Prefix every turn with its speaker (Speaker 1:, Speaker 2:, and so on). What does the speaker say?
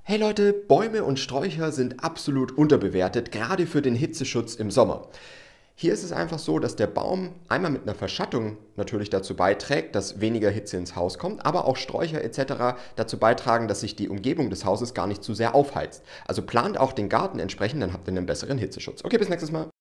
Speaker 1: Hey Leute, Bäume und Sträucher sind absolut unterbewertet, gerade für den Hitzeschutz im Sommer. Hier ist es einfach so, dass der Baum einmal mit einer Verschattung natürlich dazu beiträgt, dass weniger Hitze ins Haus kommt, aber auch Sträucher etc. dazu beitragen, dass sich die Umgebung des Hauses gar nicht zu sehr aufheizt. Also plant auch den Garten entsprechend, dann habt ihr einen besseren Hitzeschutz. Okay, bis nächstes Mal.